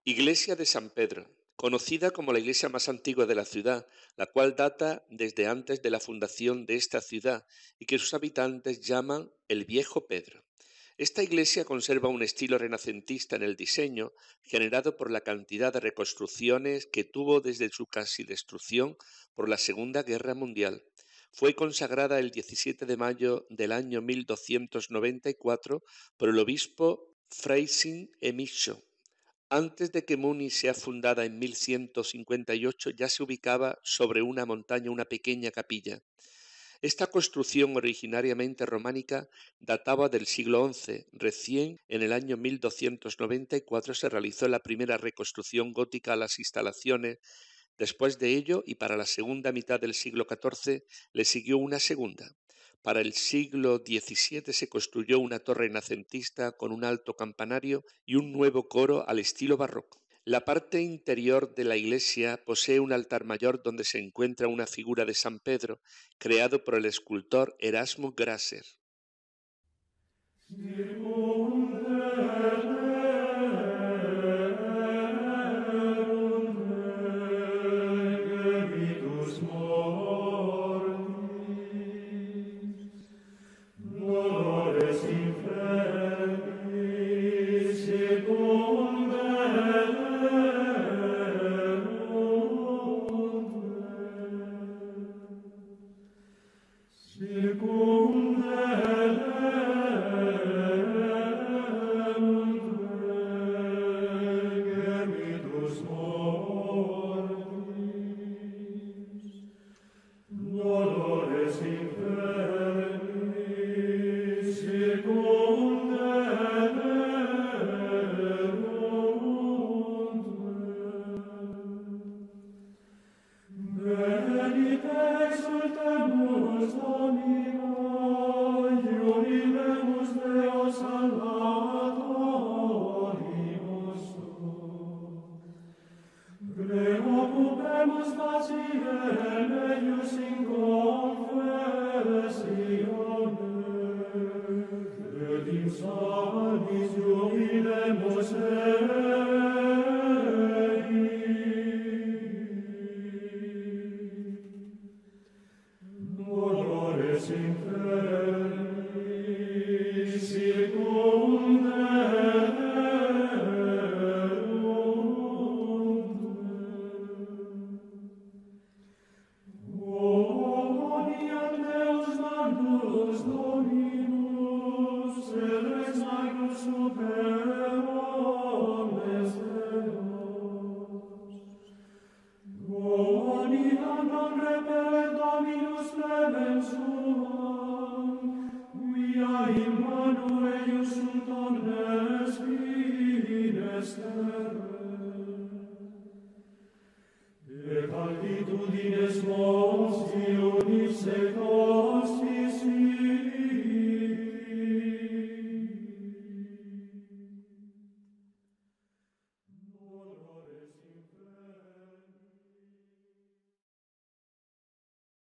Iglesia de San Pedro, conocida como la iglesia más antigua de la ciudad, la cual data desde antes de la fundación de esta ciudad y que sus habitantes llaman el Viejo Pedro. Esta iglesia conserva un estilo renacentista en el diseño, generado por la cantidad de reconstrucciones que tuvo desde su casi destrucción por la Segunda Guerra Mundial. Fue consagrada el 17 de mayo del año 1294 por el obispo Freising Emicho. Antes de que Muni sea fundada en 1158, ya se ubicaba sobre una montaña una pequeña capilla. Esta construcción originariamente románica databa del siglo XI. Recién en el año 1294 se realizó la primera reconstrucción gótica a las instalaciones. Después de ello, y para la segunda mitad del siglo XIV, le siguió una segunda. Para el siglo XVII se construyó una torre renacentista con un alto campanario y un nuevo coro al estilo barroco. La parte interior de la iglesia posee un altar mayor donde se encuentra una figura de San Pedro, creado por el escultor Erasmus Grasser. Altitudines mons, Dionis et